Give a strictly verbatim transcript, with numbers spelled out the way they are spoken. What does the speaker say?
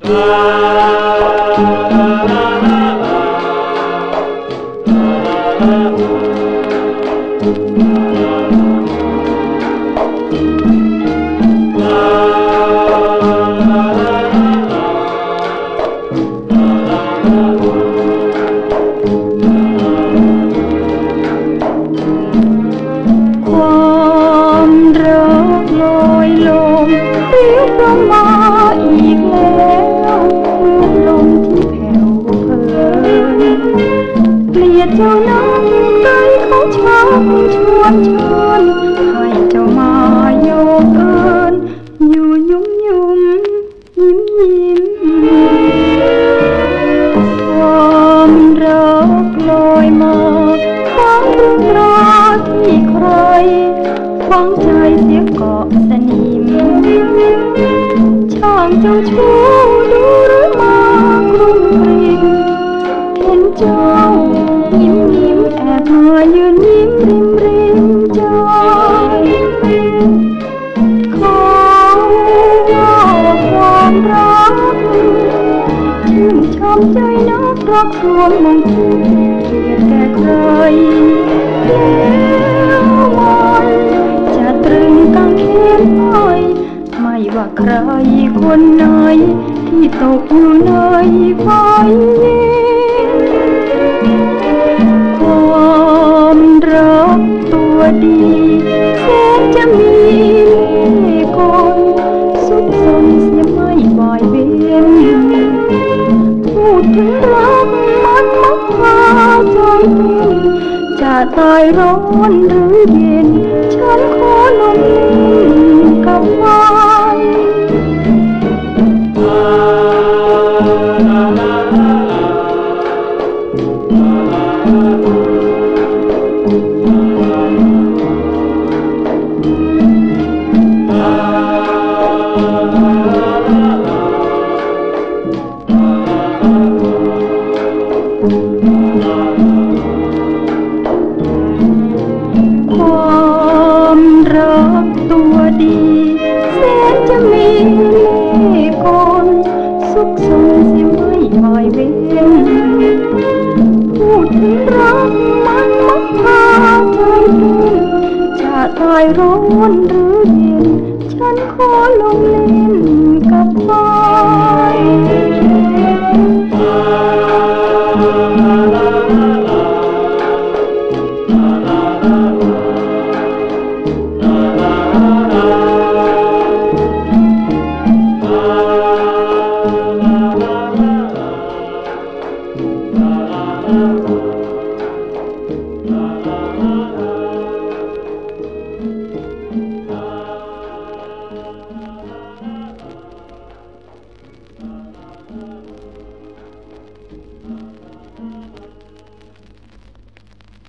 มาอีกแล้วเมื่อลมที่แผ่วเพลินเกลียดเจ้านั้นใจเขาช้ำชวนเชิญให้เจ้ามาโยกเอินอยู่ยุ่มยุ่มยิ้มยิ้มความรักลอยมาความเรื่องราวที่ใครฟังใจเสียเกาะสนิมช่างเจ้าชู้ดูหรือมากรุงกริงเห็นเจ้ายิ้มยิ้มแอบมายืนยิ้มริมริมใจขอว่าความรักชื่นชมใจนักรักรวมมองถูกเกลียดแก่ใครแล้วมันจะตรึงกางเขนให้ไม่ว่าใครคนไหนที่ตกอยู่ในไฟความรักตัวดีแสนจะมีคนสุขสนเสียไม่บ่อยเว้นพูดถึงรักมันมักพาใจเป็นจะตายร้อนหรือเย็นฉันขอลงกับไฟความรักตัวดีแสนจะมีคนสุขสนเสียไม่บ่อยเว้นพูดถึงรักมันมักพาใจเป็นจะตายร้อนหรือเย็นฉันขอลงเล่นกับไฟ La la la la